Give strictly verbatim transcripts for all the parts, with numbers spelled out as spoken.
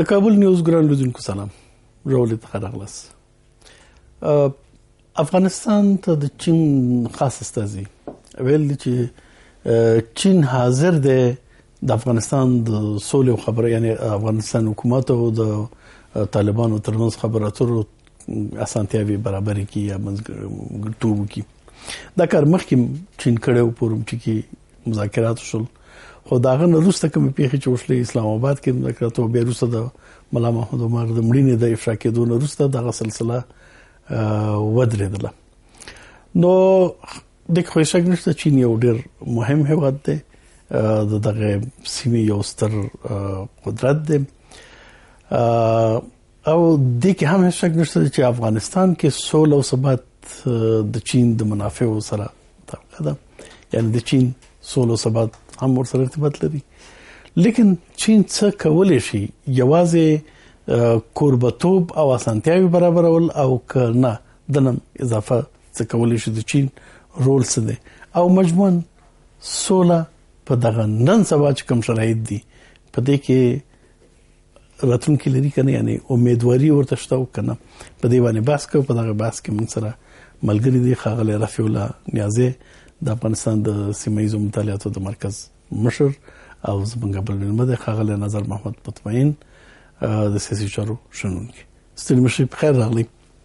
د کابل نیوز ګران لیدونکو سلام، راولید ښه راغلاست. افغانستان ته د چین خاص استازي ویل دي چې چین حاضر دی د افغانستان د سولې خبره، یعنی افغانستان حکومت او د طالبانو ترمنځ خبرو اترو اسانتیاوي برابرې کړي یا منځګړیتوب وکړي. دا کار مخکې چین کړی و، په روم کې مذاکرات وشول، خو د هغه نه وروسته کومې پیښې چې وشلې اسلام آباد کې مذاکرات او بیا وروسته د ملا محمد عمر د مړینې د افشا کېدو نه وروسته دغه سلسله ودرېدله. نو دغه خو شک نشته چین یو ډېر مهم هېواد دی، د دغه سیمې یو ستر قدرت دی، او دې کې هم شک نشته چې افغانستان کې سوله او ثبات د چین د منافعو سره مطابقه ده، یعنی د چین سوله او ثبات هم ورسره ارتباط لري. لیکن چین څه کولی شي؟ یوازې کوربتوب او اسانتیاوي برابرول او که نه دنم اضافه څه کولی شي؟ د چین رول څه دی؟ او مجموعاً سوله په دغه نن سبا چې کوم شرایط دي په دې کې راتلونکي لري که نه، یعنی امیدواري ورته شته او که نه، په دې باندې بحث کوو. په دغه بحث کې موږ سره ملګري دي ښاغلی رفیع الله نیازی د افغانستان د سیمه ییزو مطالعاتو د مرکز مشر، او زموږ بل مېلمه دی ښاغلی نظر محمد مطمئن د سیاسي چارو شنونکی. ستړي مشئ، په خیر راغلی.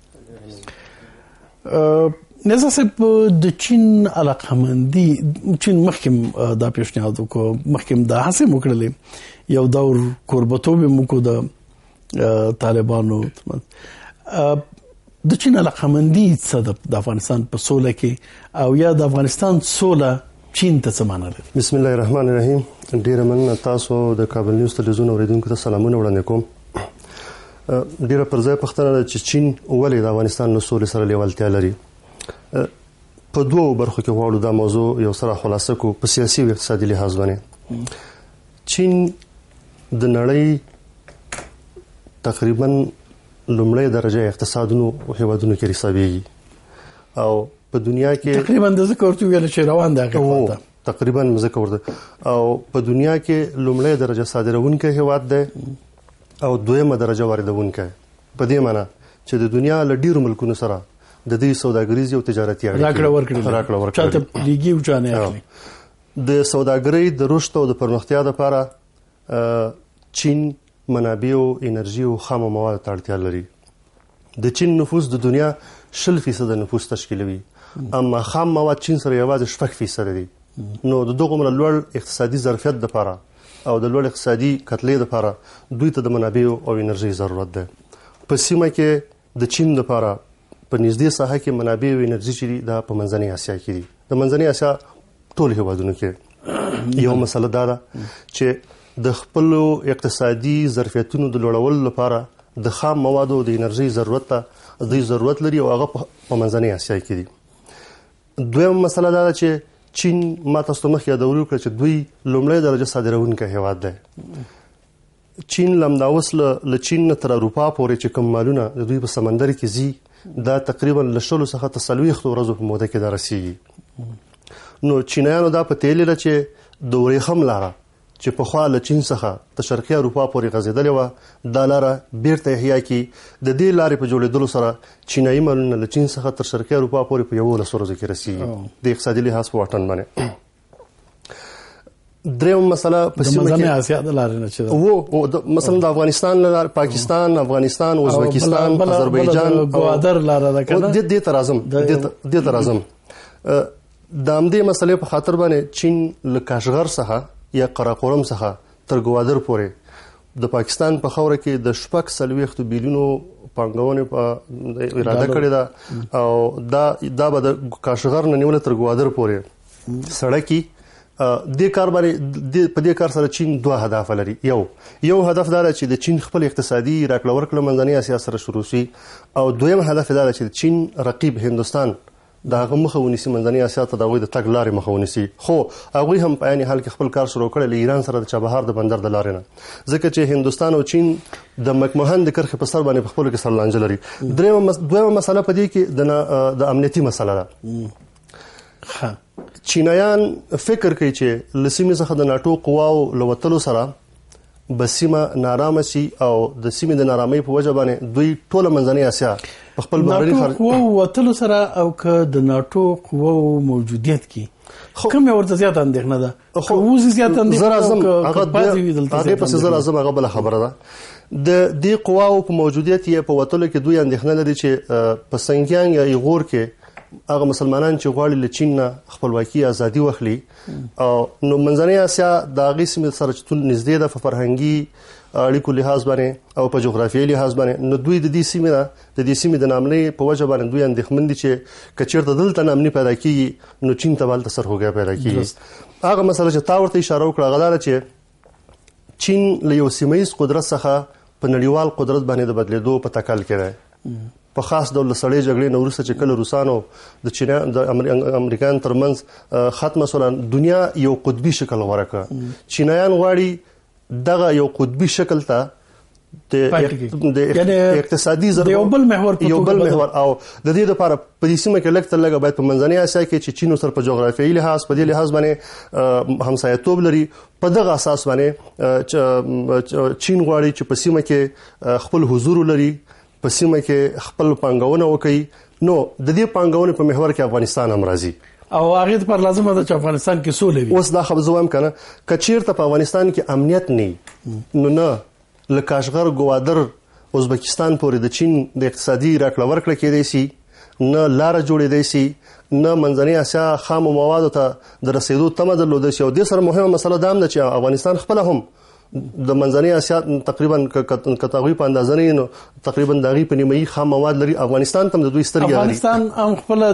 نظر صاحب، د چین علاقمندي، چین مخکې دا پیشنهاد وکړو، مخکې دا هڅې مو کړلې، یو دور کوربتوب یې مو کړو د طالبانو ترمنځ. د چین علاقمندي څه ده د افغانستان په سوله کې، او یا د افغانستان سوله چین ته څه معنی لري؟ بسم الله الرحمن الرحیم. ډیره مننه تاسو د کابل نیوز تلویزیون اوریدونکو ته سلامونه وړاندې کوم. ډیره پر ځای پوښتنه ده چې چین ولې د افغانستان له سولې سره لیوالتیا لري. په دوو برخو کې غواړو دا موضوع یو سره خلاصه کو. په سیاسي او اقتصادي لحاظ باندې چین د نړۍ تقریبا لومړی درجه اقتصادونو او هیوادونو کې حسابېږي، او په دنیا کې تقریبا د ذکر ورته ویل چې روان دی هغه تقریبا ذکر ورته، او په دنیا کې لومړی درجه صادرونکی هیواد دی او دویمه درجه واردونکی. په دې معنی چې د دنیا له ډیرو ملکونو سره د دې سوداګریزي او تجارتي اړیکې راکړه ورکړه راکړه ورکړه چاته لیږي او چانه اخلي. د سوداګرۍ د رشد او د پرمختیا لپاره چین منابع او انرژي او خام مواد ته اړتیا لري. د چین نفوس د دنیا شل فیصد نفوس تشکیلوي، اما خام مواد چین سره یوازې شپږ فیصد دي. نو د دغه مر لوړ اقتصادي ظرفیت لپاره او د لوړ اقتصادي کتلې لپاره دوی ته د منابع او انرژي ضرورت ده. په سیمه کې د چین لپاره په نږدې ساحه کې منابع او انرژي چې دا په منځنۍ اسیا کې دي. د منځنۍ اسیا ټول هیوادونو کې یو مسله دا ده چې د خپل اقتصادي ظرفیتونو د لوړولو لپاره د خام موادو د انرژي ضرورت ته دوی ضرورت لري، او هغه په منځنۍ اسیا کې دي. دویم مسله دا ده چې چین ما تاسو ته مخکې یادونه وکړه چې دوی لومړی درجه صادرونکی هیواد دی. چین لمداوس له چین نه تر اروپا پورې چې کوم مالونه د دوی په سمندر کې ځي دا تقریبا له شلو څخه تر څلوېښتو ورځو په موده کې دا رسیږي. نو چینایانو دا په تیلې چې د ورېښم لاره چې پخوا له چین څخه تر شرقي اروپا پورې غځېدلې وه، دا لاره بیرته احیا کړي. د دې لارې په جوړېدلو سره چینایي مالونه له چین څخه تر شرقي اروپا پورې په یولسو ورځو کې رسیږي د اقتصادي لحاظ په واټن باندې. دریم مسله په سیمه کې د اسیا د لارې نه چې و مثلا د افغانستان لار، پاکستان، افغانستان، ازبکستان، آذربایجان، ګوادر لاره ده کنه. د دې ترازم د دې ترازم د امدې مسلې په خاطر باندې چین له کاشغر څخه یا قراقورم څخه تر ګوادر پورې د پاکستان په خوره کې د شپږ څلوېښتو بیلیونو پانګونې په اراده کړې ده، او دا دا به د کاشغر نه نیولې تر ګوادر پورې سړکي. د کار باندې په دې کار سره چین دوه هدف لري. یو یو هدف دا چې د چین خپل اقتصادي راکړه ورکړه منځنۍ اسیا سره شروع شي، او دویم هدف دا چې چین رقیب هندستان دغه مخه ونیسي، منځنۍ اسیا ته دغه د تګ لارې مخه ونیسي. خو هغه هم په عین حال کې خپل کار شروع کړی له ایران سره د چابهار د بندر د لارې نه، ځکه چې هندستان او چین د مکمهن د کرښې په سر باندې په خپل کې سر لانجه لري. درېمه دویمه مسله په دې کې د امنیتي مسله ده. چینایان فکر کوي چې له سیمې څخه د ناټو قواو له وتلو سره به سیمه نارامه شي او د سیمې د نارامۍ په وجه باندې دوی ټوله منځنۍ اسیا په خپل بهرني خارج قوو وتلو سره او که د ناتو قوو موجودیت کې کوم یو ورته زیات اندېښنه ده خو اوس زیات اندېښنه زه راځم هغه پسې زه راځم هغه بله خبره ده د دې قواو په موجودیت یې په وتلو کې دوی اندېښنه لري چې په سنګیانګ یا ایغور کې هغه مسلمانان چې غواړي له چین نه خپلواکي ازادي واخلي او نو منځنۍ اسیا د هغې سیمې سره چې ټول نږدې ده په فرهنګي اړیکو لحاظ باندې او په جغرافیایي لحاظ باندې نو دوی د دې سیمې نه د دې سیمې د نامنۍ په وجه باندې دوی اندېښمن دي چې که چېرته دلته نامني پیدا کېږي نو چین ته به هلته سرخوږی پیدا کېږي هغه مسله چې تا ورته اشاره وکړه هغه دا ده چې چین له یو سیمه ییز قدرت څخه په نړیوال قدرت باندې د بدلېدو په تکل کې دی په خاص ډول سړې جګړې نه وروسته چې کله روسانو د چین د امریکایانو ترمنځ ختمه شوله دنیا یو قطبي شکل غوره کړه چینایان غواړي دغه یو قطبي شکل ته د اقتصادي ضرب یو بل محور یو بل محور او د دې لپاره په دې سیمه کې لږ تر لږه باید په منځنۍ اسیا کې چې چین سره په جغرافیایي لحاظ په دې لحاظ باندې همسایه‌توب لري په دغه اساس باندې چین غواړي چې په سیمه کې خپل حضور لري په سیمه کې خپل پانګونه وکړي نو د دې پانګونې په محور کې افغانستان هم راځي او هغه پر لازمه ده چې افغانستان کې سولې وي اوس دا خبره زوم کنه کچیرته په افغانستان کې امنیت نه نو نه لکاشغر ګوادر ازبکستان پورې د چین د اقتصادي راکړه ورکړه کېدای شي نه لار جوړېدای شي نه منځنۍ اسیا خام موادو ته د رسیدو تمه درلودای شي او د سره مهمه مسله دا هم ده چې افغانستان خپل هم د منځنۍ اسیا تقریبا کتاغوی په اندازه نه نو تقریبا دغه په نیمایي خام مواد لري افغانستان تم د دوی سترګې لري افغانستان هم خپل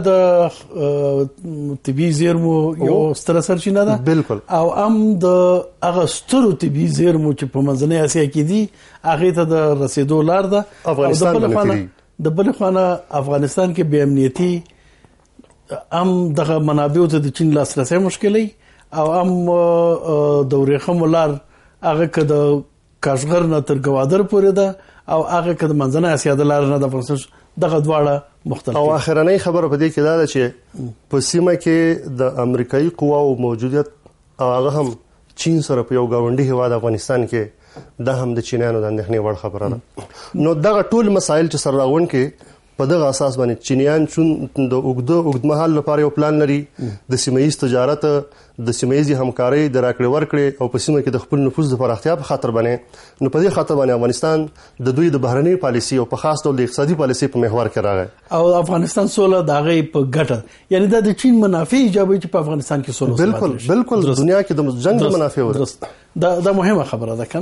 د طبي زیرمو یو ستر سرچینه ده بالکل او هم د هغه سترو طبي زیرمو چې په منځنۍ اسیا کې دي هغه ته د رسیدو لار ده افغانستان د بل خانه افغانستان کې بې امنیتي هم دغه منابعو ته د چین لاسرسي مشکلې او هم د ورېښمو لار هغه که د کاشغر نه تر ګوادر پورې ده او هغه که د منځنۍ اسیا د لارې نه د افغانستان دغه دواړه مختلف او اخرنۍ خبره په دې کې دا ده چې په سیمه کې د امریکایي قواو موجودیت او هغه هم چین سره په یو ګاونډي هیواد افغانستان کې دا هم د چینیانو د اندېښنې وړ خبره ده نو دغه ټول مسایل چې سره راغونډ کې په دغه اساس باندې چینیان چون د اوږده اوږدمهال لپاره یو پلان لري د سیمه ییز تجارت د سیمه ییزې همکارۍ د راکړې ورکړې او په سیمه کې د خپل نفوذ د پراختیا په خاطر باندې نو په دې خاطر باندې افغانستان د دوی د بهرنۍ پالیسي او په خاص ډول د اقتصادي پالیسي په محور کې راغی او افغانستان سوله د هغې په ګټه یعنی دا د چین منافع ایجابوي چې په افغانستان کې سوله بالکل بالکل دنیا کې د جنګ منافع ورسته دا دا مهمه خبره ده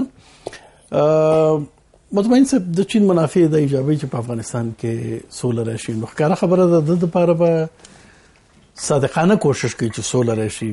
کنه مطمئن صاحب د چین منافع د ایجابي چې په افغانستان کې سوله راشي نو ښکاره خبره ده د لپاره به صادقانه کوشش کوي چې سوله راشي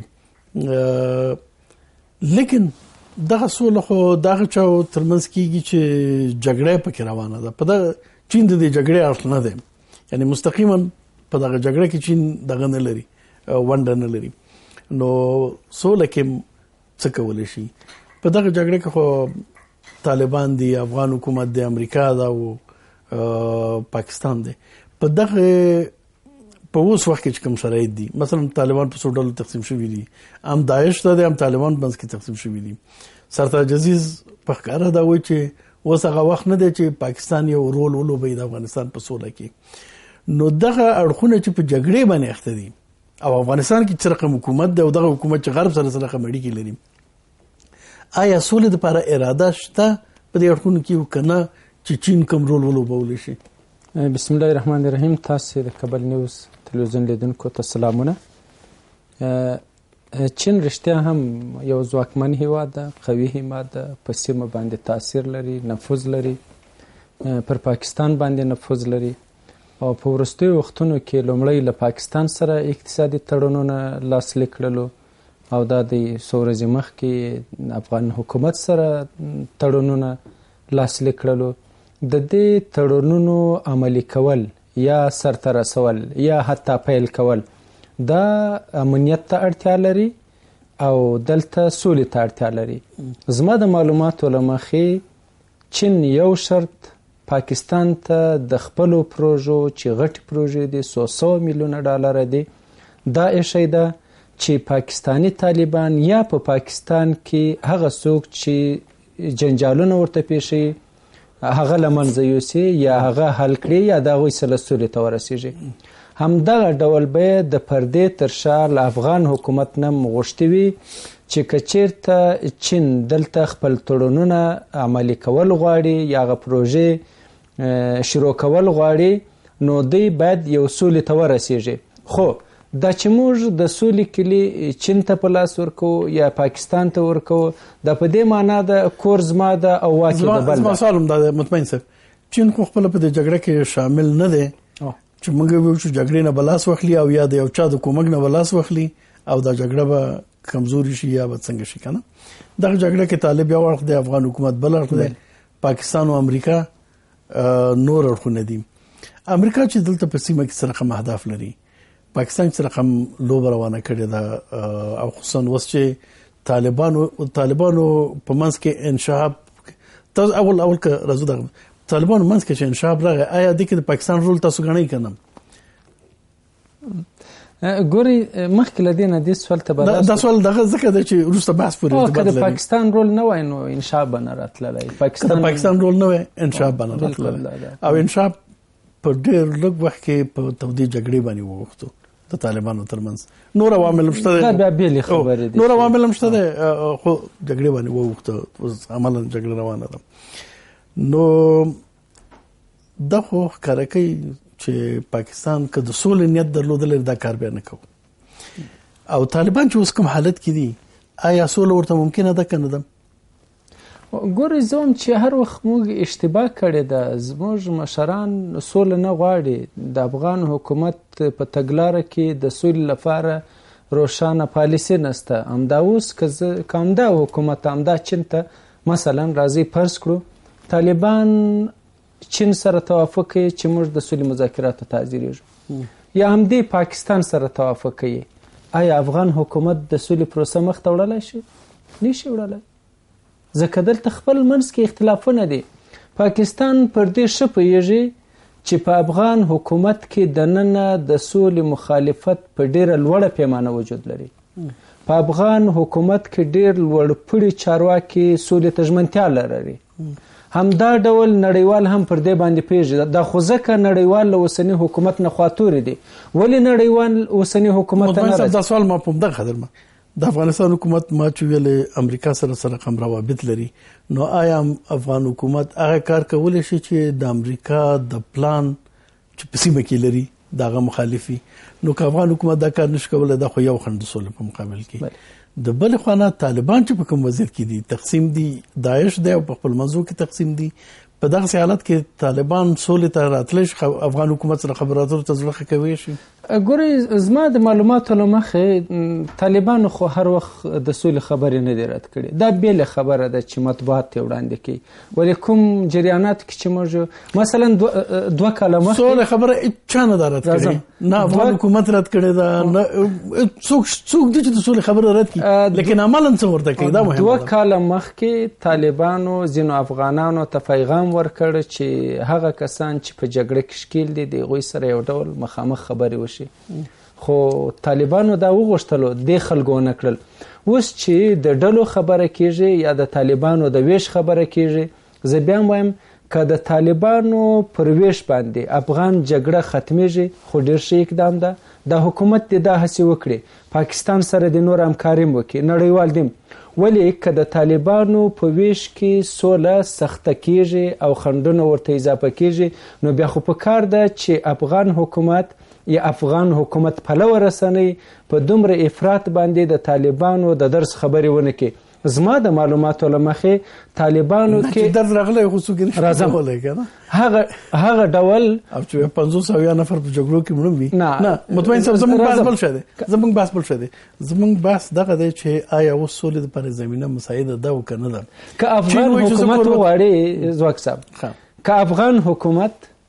لیکن دغه سوله خو دغه چا ترمنځ کېږي چې جګړه پکې روانه ده په دغه چین د دې جګړې اړخ نه دی یعنی مستقیما په دغه جګړه کې چین دغه نه لري ونډه نه لري نو سوله کې څه کولی شي په دغه جګړه کې خو طالبان دي افغان حکومت دی امریکا دا او پاکستان دی په دغه په اوس وخت کې کوم شرایط دي مثلا طالبان په څو ډول تقسیم شوي دي هم داعش ته دي هم طالبان بنس کې تقسیم شوي دي سرتاج عزیز په ښکاره دا وایي چې اوس هغه وخت نه دی چې پاکستان یو رول ولوبوي د افغانستان په سوله کې نو دغه اړخونه چې په جګړې باندې اخته دي او افغانستان کې چې رقم حکومت دی او دغه حکومت چې غرب سره سره اړیکې لري آیا سولې لپاره اراده شته په دې اړخونو کې کنه چې چین کوم رول ولوبولی شي بسم الله الرحمن الرحیم تاسو د کابل نیوز تلویزیون لیدونکو ته سلامونه چین رښتیا هم یو ځواکمن هیواد ده قوي هیواد ده په سیمه باندې تاثیر لري نفوذ لري پر پاکستان باندې نفوذ لري او په وروستیو وختونو کې لومړی له پاکستان سره اقتصادي تړونونه لاسلیک کړلو او دا د څو ورځې مخکې افغان حکومت سره تړونونه لاسلیک کړلو د دې تړونونو عملي کول یا سرته رسول یا حتی پیل کول دا امنیت ته اړتیا لري او دلته سولې ته اړتیا لري زما د معلوماتو له مخې چین یو شرط پاکستان ته د خپلو پروژو چې غټې پروژې دي څو سوه میلیونه ډالره دي دا ایښی ده چې پاکستانی طالبان یا په پا پاکستان کې هغه څوک چې جنجالونه ورته پیښوي هغه له منځه یوسي یا هغه حل کړي یا د هغوی سره سولې ته ورسیږي. همدغه ډول به د پردې تر شا له افغان حکومت نه غوښتي وي چې که چېرته چین دلته خپل تړونونه عملي کول غواړي یا هغه پروژې شروع کول غواړي نو دوی باید یو سولې ته ورسیږي. خو دا چې موږ د سولې کلي چین ته په لاس ورکوو یا پاکستان ته ورکوو دا په دې معنا ده کور زما ده او واک یې د بل ده. زما سوال هم دا دی مطمئن صاحب، چین خو خپله په دې جګړه کې شامل نه دی چې موږ ویو چې جګړې نه به لاس واخلي او یا د یو چا د کومک نه به لاس واخلي او دا جګړه به کمزوري شي یا به څنګه شي که نه. دغه جګړه کې طالب یو اړخ دی، افغان حکومت بل اړخ دی، پاکستان او امریکا نور اړخونه دي. امریکا چې دلته په سیمه کې سره کوم اهداف لري، پاکستان سره کوم لوبه روانه کړې ده او خصوصا اوس چې طالبانو طالبانو په منځ کې انشاب تاسو اول اول که راځو د طالبانو منځ کې چې انشاب راغی آیا د کې د پاکستان رول تاسو غنئ کنه؟ ګوري مخکې له دې نه دې سوال ته به دا سوال دغه ځکه دی چې وروسته بحث پورې ارتباط لري. که د پاکستان رول نه وای نو انشاب به نه راتللی. پاکستان پاکستان رول نه وای انشاب به نه راتللی او انشاب په ډېر لږ وخت کې په تودې جګړې باندې وغوښتو د طالبانو ترمنځ. نور عوامل هم شته دي، دا بیا بېلې خبرې دي، نور عوامل هم شته دي خو جګړې باندې وغوښتو، اوس عملاً جګړه روانه ده. نو دا خو ښکاره کوي چې پاکستان که د سولې نیت درلودلی دا کار بیا نه کوو. او طالبان چې اوس کوم حالت کې دي آیا سوله ورته ممکنه ده که نه ده؟ ګورئ زه وایم چې هر وخت موږ اشتباه کړې ده. زموږ مشران سوله نه غواړي. د افغان حکومت په تګلاره کې د سولې لپاره روښانه پالیسي نشته. همدا اوس که زه که همدا حکومت همدا چین ته مثلا راځي فرض کړو طالبان چین سره توافق کوي چې موږ د سولې مذاکراتو ته حاضرېږو یا همدې پاکستان سره توافق کوي، آیا افغان حکومت د سولې پروسه مخ ته وړلی شي؟ نه شي وړلی، ځکه دلته خپل منځ کې اختلافونه دي. پاکستان پر دې ښه پوهېږي چې په افغان حکومت کې دننه د سولې مخالفت په ډېره لوړه پیمانه وجود لري. په افغان حکومت کې ډېر لوړپوړي چارواکي سولې ته ژمنتیا لري. همدا ډول نړیوال هم پر دې باندې پیژني. دا خو ځکه نړیوال له اوسني حکومت نه خواطورې دي. ولې نړیوال اوسني حکومت نه راځي؟ دا سوال ما په همدغه خاطر ما د افغانستان حکومت ما چې ویلې امریکا سره سره کوم روابط لري، نو آیا افغان حکومت هغه کار کولی شي چې د امریکا د پلان چې په سیمه کې لري دغه مخالفي؟ نو که افغان حکومت دا کار نشي کولی دا خو یو خنډ د سولې په مقابل کې. د بل خوا طالبان چې په کوم وضعیت کې دي تقسیم دي، داعش دی او په خپل منځو کې تقسیم دي. په دغه حالت کې طالبان سولې ته راتلی شي، افغان حکومت سره خبرو اترو ته زړه ښه کوی شي؟ ګورئ زما د معلوماتو له مخې طالبانو خو هر وخت د سولې خبرې نه دي رد کړي. دا بېله خبره ده چې مطبوعات یې وړاندې کوي. ولې کوم جریاناتو کې چې موږ مثلا دوه کاله مخکې سولې خبره هېچا نه ده رد کړې، نه افغان حکومت رد کړې ده، نه څوک څوک دي چې د سولې خبره رد کړي، لیکن عملاً څه ورته کوي دا مهمه ده. دوه کاله مخکې طالبانو ځینو افغانانو ته پیغام ورکړ چې هغه کسان چې په جګړه کې ښکیل دي د هغوی سره یو ډول مخامخ خبرې وشي. خو طالبانو دا وغوښتلو دې خلکو ونه کړل. اوس چې د ډلو خبره کیږي یا د طالبانو د ویش خبره کیږي، زه بیا وایم که د طالبانو پر ویش باندې افغان جګړه ختمیږي خو ډیر ښه اقدام ده. د حکومت دې دا هڅې وکړي پاکستان سره د نور همکاري وکړي نړیوال دې. ولې که د طالبانو په ویش کې سوله سخته کیږي او خنډونه ورته اضافه کیږي نو بیا خو په کار ده چې افغان حکومت یا افغان حکومت پلوه رسنۍ په دومره افراط باندې د طالبانو د درس خبرې ونه کړي. زما د معلوماتو له مخې طالبانو کې درد راغلی خو څوک نشي کولی که نه هغه هغه ډول او چې پنځوس اویا نفر په جګړو کې مړه وي. نه مطمئن صاحب زموږ بحث بل شه دی زموږ بحث بل شه دی زموږ بحث دغه دی چې آیا اوس سولې دپاره زمینه مساعده ده او که نه ده. که افغان حکومت وغواړي ځواک صاحب، که افغان حکومت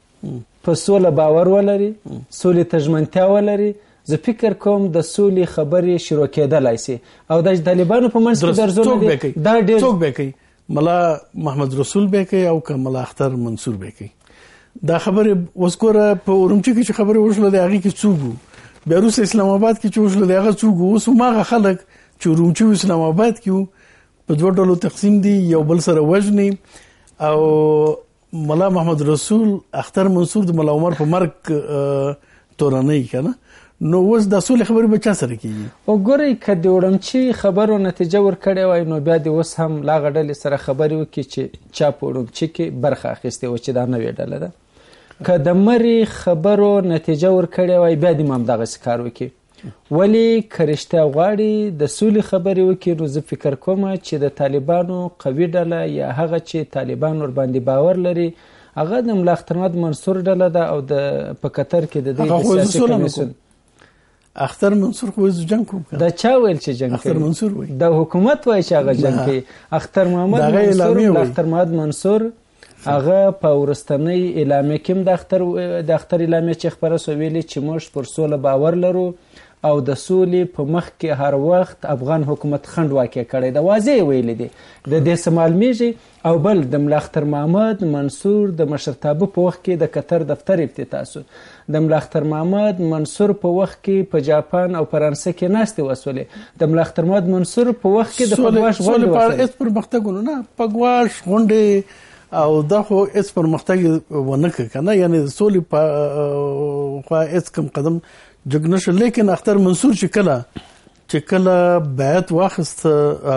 په سوله باور ولري، سولې ته ژمنتیا ولري، زه فکر کوم د سولې خبرې شروع کېدلی سي. او د طالبانو په منځ کې درزونه دي دا ډېر څوک به کوي؟ ملا محمد رسول به کوي او که ملا اختر منصور به کوي. دا خبرې اوس ګوره په اورمچي کې چې خبرې وشوله د هغې کې څوک وو، بیا وروسته اسلام آباد کې چې وشوله د هغه څوک وو. اوس هماغه خلک چې اورمچي اسلام آباد کې وو په دوه ډلو تقسیم دي، یو بل سره وژني، او ملا محمد رسول اختر منصور د ملا عمر په مرګ تورنۍ کنه. نو اوس د اصول خبرې به چا سره کیږي؟ وګورئ که د وړمچي خبرو نتیجه ورکړې وای نو بیا د اوس هم لا هغه ډلې سره خبرې وکړي چې چا په وړمچي کې برخه اخیستې وه چې دا نوې ډله ده. که د مرې خبرو نتیجه ورکړې وای بیا د هم دغسې کار وکړي. ولې که رښتیا غواړي د سولې خبرې وکړي نو زه فکر کوم چې د طالبانو قوي ډله یا هغه چې طالبان ورباندې باور لري هغه د ملا اختر محمد منصور ډله ده او د په قطر کې د دوی د سیاسي کمیسیون اختر منصور خو جنگ کوم. دا چا ویل چې جنگ کوي؟ اختر منصور وایي. د حکومت وایي چې هغه جنگ کوي. اختر محمد منصور اختر محمد منصور هغه په ورستنۍ اعلامیه کې هم د اختر د اختر اعلامیه چې خپره سوه ویلي چې موږ پر سوله باور لرو او د سولې په مخ کې هر وخت افغان حکومت خنډ واقع کړی ده. واضح ویلی دی. د دې څه معلومیږي. او بل د ملا اختر محمد منصور د مشرتابه په وخت کې د قطر دفتر افتتاح شو. د ملا اختر محمد منصور په وخت کې په جاپان او فرانسه کې ناستې وسولې. د ملا اختر محمد منصور په وخت کې د پګواش غونډې وسولې. هېڅ پرمختګونه نه، پګواش غونډې او دا خو هېڅ پرمختګ ونه کړ که نه، یعنې د سولې په خوا هېڅ کم قدم جګ نشو. لیکن اختر منصور چې کله چې کله بیعت واخیست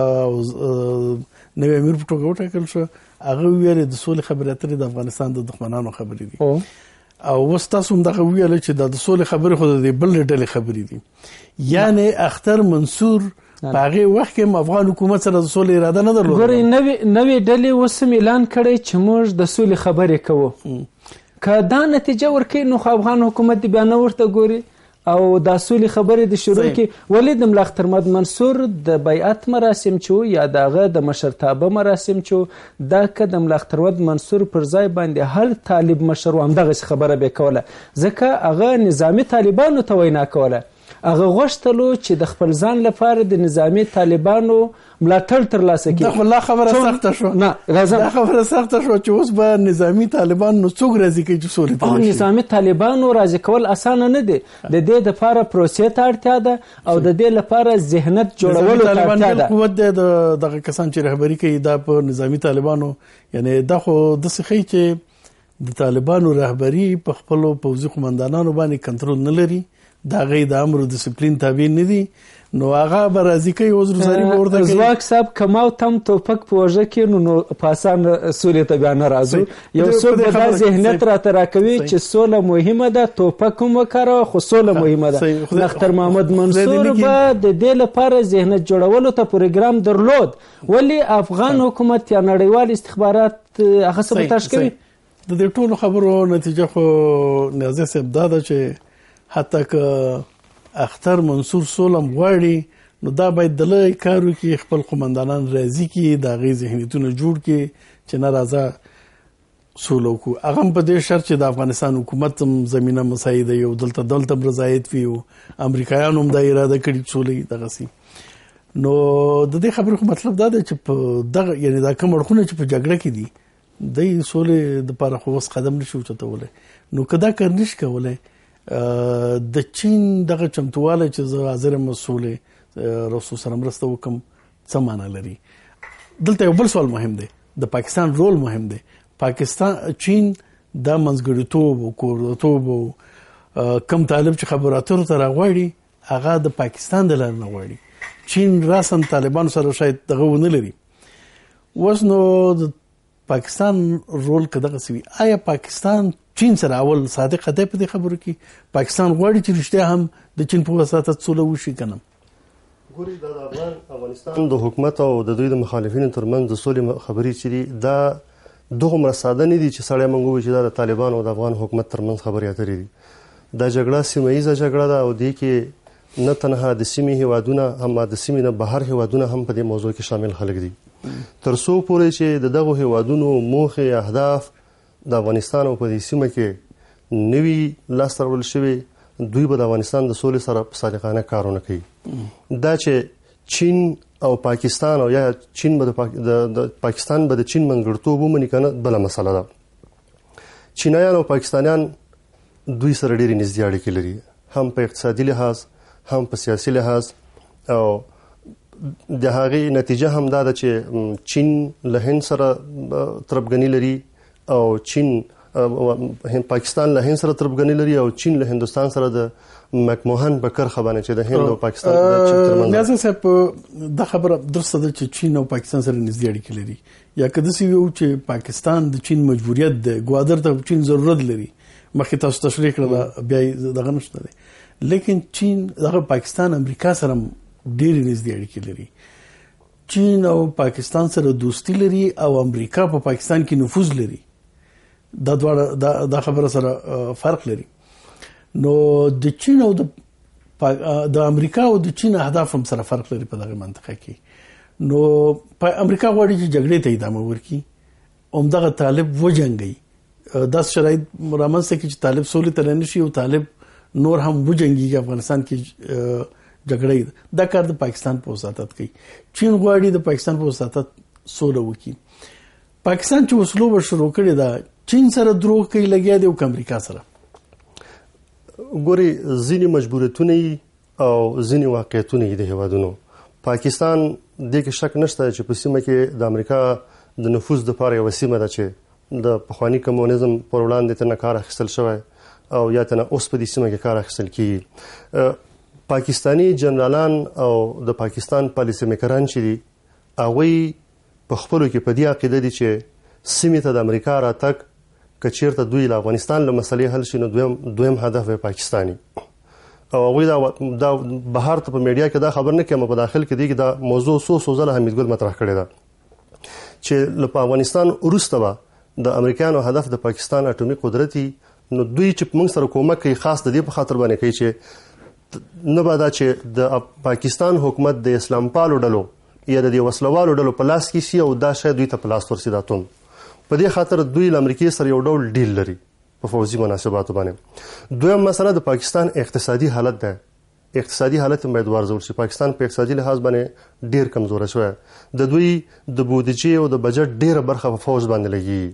او نوی امیر په توګه وټاکل شو، هغه ویل د سولې خبرې اترې د افغانستان د دښمنانو خبرې دي. او اوس تاسو هم دغه ویل چې د سولې خبرې خو د بلې ډلې خبرې دي. یعنې اختر منصور په هغې وخت کې هم افغان حکومت سره د سولې اراده نه درلوده. ګورئ نوې ډلې اوس هم اعلان کړی چې موږ د سولې خبرې کوو. که دا نتیجه ورکوي نو خو افغان حکومت بیا نه ورته ګوري او دا سولې خبرې د شروع کې. ولې د ملا اختر محمد منصور د بیعت مراسم چې یا د هغه د مشرتابه مراسم چې دا که د ملا اختر محمد منصور پر ځای باندې هر طالب مشر و همدغسې خبره به کوله، ځکه هغه نظامي طالبانو ته وینا کوله. هغه غوښتلو چې د خپل ځان لپاره د نظامي طالبانو ملاتړ ترلاسه کړي. دا خو لا خبره سخته شوه. نه راځم. دا خبره سخته شوه چې اوس به نظامي طالبان نو څوک راضي کوي چې سولې ته راشي؟ نظامي طالبانو راضي کول اسانه نه دي. د دې دپاره پروسې ته اړتیا ده او د دې لپاره ذهنیت جوړولو ته اړتیا ده. قوت دی د دغه کسان چې رهبري کوي دا په نظامي طالبانو، یعنې دا خو داسې ښیي چې د طالبانو رهبري په خپلو پوځي قمندانانو باندې کنټرول نه لري، د هغې د امر او ډسپلین تابع نه دي. نو هغه به راضي کوي عذرګزاري به ورته کوي. ځواک صاحب که ما او تم توپک په وژه کړو نو په اسانه سولې ته بیا نه راځو. یو څوک به دا ذهنیت راته راکوي چې سوله مهمه ده، توپک هم وکاروه خو سوله مهمه ده. اختر محمد منصور به د دې لپاره ذهنیت جوړولو ته پروګرام درلود. ولې افغان حکومت یا نړیوال استخبارات هغه سبوتاژ کوي؟ د دې ټولو خبرو نتیجه خو نیازی صاحب دا ده چې حتی که اختر منصور سولم غواړي نو دا باید د لوی کار وکړي، خپل قمندانان راضي کړي، د هغې ذهنیتونه جوړ کړي چې نه راځه سوله وکړو. هغه هم په دې شرط چې د افغانستان حکومت هم زمینه مساعده وي او دلته دلته هم رضایت وي او امریکایانو هم دا اراده کړي چې سولې دغسې. نو د دې خبرې خو مطلب دا دی چې په دغه یعنې دا کوم اړخونه چې په جګړه کې دي دی سولې دپاره خو اوس قدم نشي اوچتولی. نو که دا کار نشي کولی د چین دغه چمتوالی چې زه حاضر یم سولې رسول سره مرسته وکړم څه معنا لري؟ دلته یو بل سوال مهم دی، د پاکستان رول مهم دی. پاکستان چین دا منځګړیتوب او کورتوب او کم طالب چې خبرو اترو ته راغواړي هغه د پاکستان د لارې نه غواړي. چین راساً طالبانو سره شاید دغه ونه لري. اوس نو د پاکستان رول که دغسې وي، آیا پاکستان چین سره اول صادق دی په دې خبرو کې؟ پاکستان غواړي چې رښتیا هم د چین په وساطت سوله وشي که نه؟ ګورئ دا د افغان افغانستان د حکومت او د دوی د مخالفینو ترمنځ د سولې خبرې چې دي دا دومره ساده نه دي چې سړی موږ ووایو چې دا د طالبانو او د افغان حکومت ترمنځ خبرې اترې دي. دا جګړه سیمه ییزه جګړه ده او دې کې نه تنها د سیمې هیوادونه هم د سیمې نه بهر هیوادونه هم په دې موضوع کې شامل خلک دي. تر څو پورې چې د دغو هیوادونو موخې اهداف د افغانستان او په دې سیمه کې نوي لاسته راوړل شوي، دوی به د افغانستان د سولې سره صادقانه کارونه کوي. دا چې چین او پاکستان او یا چین به د پاکستان به د چین منځګړیتوب ومني که نه بله مسله ده. چینایان او پاکستانیان دوی سره ډېرې نږدې اړیکې لري، هم په اقتصادي لحاظ هم په سیاسي لحاظ او د هغې نتیجه هم دا ده چې چین له هند سره تربګني لري او چین پاکستان له هند سره تربګني لري او چین له هندستان سره د مکموهن په کرخه باندې چې د هند او پاکستان د چین ترمنځ نیازم صاحب دا خبره درسته ده چې چین او پاکستان سره نږدې اړیکې لري یا که داسې وي چې پاکستان د چین مجبوریت ده ګوادر ته چین ضرورت لري مخکې تاسو تشریح کړل بیا دغه نشته دی لیکن چین دغه پاکستان امریکا سره ډېرې نږدې اړیکې لري چین او پاکستان سره دوستی لري او امریکا په پا پاکستان کې نفوذ لري دا دواړه دا, دا خبره سره فرق لري نو د چین او د د امریکا او د چین اهداف هم سره فرق لري په دغه منطقه کې نو په امریکا غواړي چې جګړې ته ادامه ورکړي همدغه طالب وجنګي داس شرایط رامنځته کړي چې طالب سولې ته رانشي او طالب نور هم وجنګي افغانستان کې جګړې دا کار د پاکستان په وساتت کوي چین غواړي د پاکستان په وساتت سوله وکړي پاکستان چې وسلو به شروع کړي دا چین سره دروغ کوي لګیا دی او امریکا سره ګوري ځینې مجبوریتونه او ځینې واقعیتونه د هیوادونو پاکستان د کې شک نشته چې په سیمه کې د امریکا د نفوذ د لپاره یو سیمه ده چې د پخوانی کمونیزم پر وړاندې تنه کار اخیستل شوی او یا تنه اوس په دې سیمه کې کار اخیستل کیږي پاکستانی جنرالان او د پاکستان پالیسي میکران چې دي هغه په خپلو کې په دې عقیده دي چې سیمې ته د امریکا راتګ که چیرته دوی له افغانستان له مسلې حل شي نو دویم دویم هدف پاکستاني او هغوی دا دا بهر ته په میډیا کې دا خبر نه کوي په داخل کې دی دا موضوع سو سو ځله حمید ګل مطرح کړی ده چې له افغانستان وروسته به د امریکایانو هدف د پاکستان اټومي قدرتي نو دوی چې موږ سره کومک کوي خاص د دې په خاطر باندې کوي چې نه به دا چې د پاکستان حکومت د اسلام پالو ډلو یا د وسلوالو ډلو په لاس کې شي او دا شاید دوی ته په لاس ورسي دا توم په دې خاطر دوی له امریکای سره یو ډول ډیل لري په فوزي مناسباتو باندې دویم مسله د پاکستان اقتصادي حالت ده اقتصادي حالت باید ورزول شي پاکستان په اقتصادي لحاظ باندې ډیر کمزور شوی د دوی د بودیجې او د بجټ ډیره برخه په فوز باندې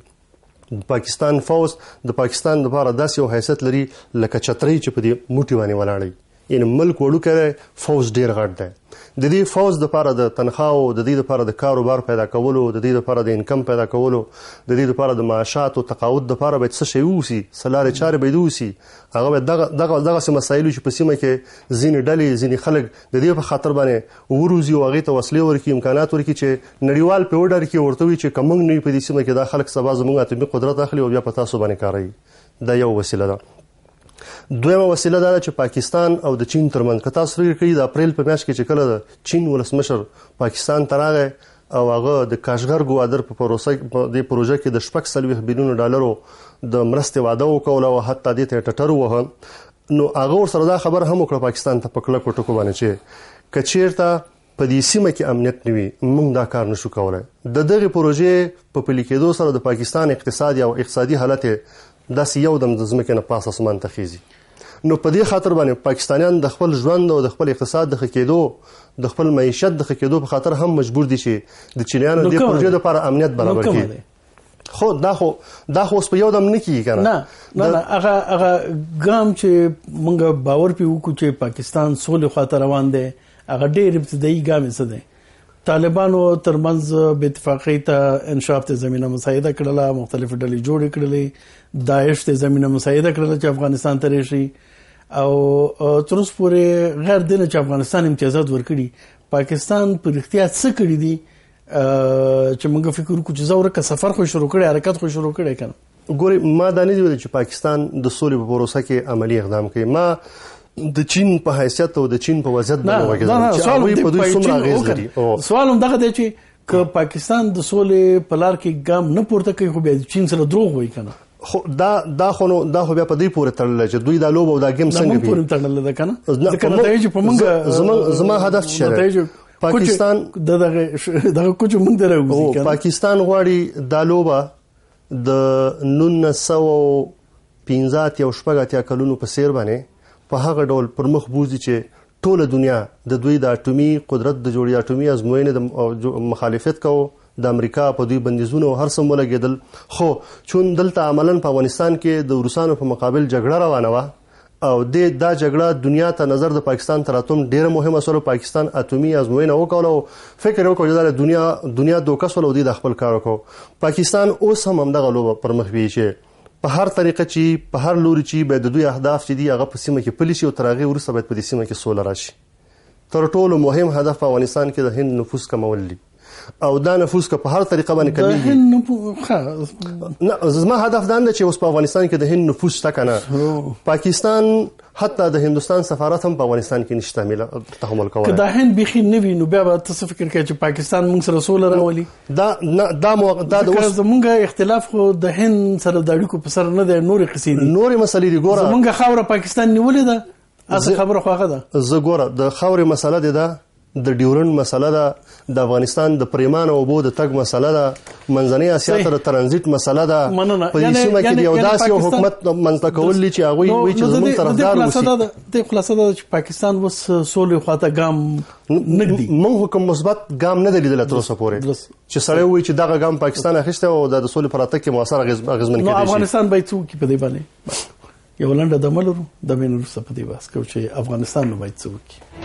لګي پاکستان فوز د پاکستان لپاره داسې یو حیثیت لري لکه چترۍ چې په دې موټي باندې ولاړی یعنی ملک وړوکی فوز ډیر غټ دی د دې فوز لپاره د تنخواو د دې لپاره د کاروبار پیدا کولو د دې لپاره د انکم پیدا کولو د دې لپاره د معاشات او تقاعد لپاره باید څه شی ووسی سلارې چارې باید ووسی هغه باید دغه دغه دغه مسایل چې په سیمه کې ځینې ډلې ځینې خلک د دې په خاطر باندې وروزي او هغې ته وسلې ورکړي امکانات ورکړي چې نړیوال په وډر کې ورته وي چې کومنګ نه په دې سیمه کې دا خلک سبا زموږ اتمی قدرت اخلي او بیا په تاسو باندې کاروي دا یو وسیله ده دویمه وسیله دا چې پاکستان او د چین ترمنځ کتا سره کړي د اپریل په میاشت کې چې کله د چین ولسمشر پاکستان ته راغی او هغه د کاشغر ګوادر په پروسه د پروژه کې د شپږ سلوي بلیون ډالرو د مرستې وعده وکوله او حتی د ته ټټر وه نو هغه سره دا خبر هم وکړه پاکستان ته په کلکو ټکو باندې چې کچیرته په دې سیمه کې امنیت نوي موږ دا کار نشو کولای د دغه پروژې په پلي کېدو سره د پاکستان اقتصادي او اقتصادي حالت داسې یو دم د ځمکې نه پاس اسمان ته خیزي نو په دې خاطر باندې پاکستانیان د خپل ژوند او د خپل اقتصاد د ښه کېدو د خپل معیشت د ښه کېدو په خاطر هم مجبور دي چې د چینیانو د پروژې لپاره امنیت برابر کړي خو دا خو دا خو په یو دم نه کیږي کنه نه نه هغه هغه ګام چې موږ باور پی وکړو چې پاکستان سولې خاطر روان دی هغه ډېر ابتدایي ګام څه دی طالبانو ترمنځ به اتفاقی ته انشاف ته زمينه مساعده کړله مختلف ډلې جوړ کړلې داعش ته زمينه مساعده کړله چې افغانستان ته راشي او تر اوسه پورې غیر دینه چې افغانستان امتیازات ورکړي پاکستان پر اختیار څه کړی دي چې موږ فکر وکړو چې زوره کا سفر خو شروع کړي حرکت خو شروع کړي کنه ګوري ما دا نه دی چې پاکستان د سولې په پروسه کې عملی اقدام کوي ما د چین په حیثیت او د چین په وضعیت باندې وګورم چې هغه په دوی څومره اغیز لري سوال هم دغه دی چې ک پاکستان د سولې په لار کې ګام نه پورته کوي خو بیا چین سره دروغ وایي کنه خو دا دا خو نو دا خو بیا په دې پورې تړل چې دوی دا لوب او دا گیم څنګه به پورې تړل ده کنه ځکه نتایج په موږ زما زما هدف څه پاکستان دغه دغه کوم موږ دراوځي کنه پاکستان غواړي دا لوبه د نولس سوه پنځه اتیا او شپږ اتیا کلونو په سیر باندې په هغه ډول پر مخ بوزي چې ټوله دنیا د دوی د اټومي قدرت د جوړې اټومي ازموینې د مخالفت کوي د امریکا په دوی بندیزونو هر څه مولګېدل خو چون دلته عملاً په افغانستان کې د روسانو په مقابل جګړه روانه وه او د دا جګړه دنیا ته نظر د پاکستان تر اتوم ډیره مهمه سره پاکستان اتومي ازموینه وکړه فکر وکړ چې دنیا دنیا دوه کس ولودي د خپل کار وکړو پاکستان اوس هم همدغه لوبه پر مخ بیي چې په هر طریقه چې په هر لوري چې به د دوی اهداف چې دی هغه په سیمه کې پالیسي او ترغه ورسره باید په دې سیمه کې سول راشي تر ټولو مهم هدف په افغانستان کې د هند نفوذ کمول دي او دا نفوذ که په هر طریقه باندې کمیږي نه زما هدف دا نه چې اوس په افغانستان کې د هند نفوذ شته کنه پاکستان حتی د هندستان سفارت هم په افغانستان کې نشته مله تحمل کوي که دا هند بيخي نه وي نو بیا به تاسو فکر کوئ چې پاکستان موږ سره سول راولي دا دا دا د اوس زمونږ اختلاف خو د هند سره د اړیکو په سر نه دی نور قصې دي نور مسلې دي ګوره زمونږ خاوره پاکستان نیولې ده اصل خبره خو هغه ده زه ګوره د خاورې مسله دی ده د ډیورن مسله ده د افغانستان د پریمان او بو د تګ مسله ده منځنۍ اسیا ته د ترانزیت مسله ده په دې سیمه کې د یو داسې حکومت منځته کول چې هغه وایي چې زموږ طرفدار وسی د خلاصه ده چې پاکستان وس سولې خواته ګام نګدي موږ حکم مثبت ګام نه دی لیدل تر اوسه پورې چې سره وایي چې دغه ګام پاکستان اخیسته او د سولې پراته کې موثر اغیزمن کړي نو افغانستان به څوک په دې باندې یو لنډه د ملرو د مینو سره په دې واس کو چې افغانستان نو باید څوک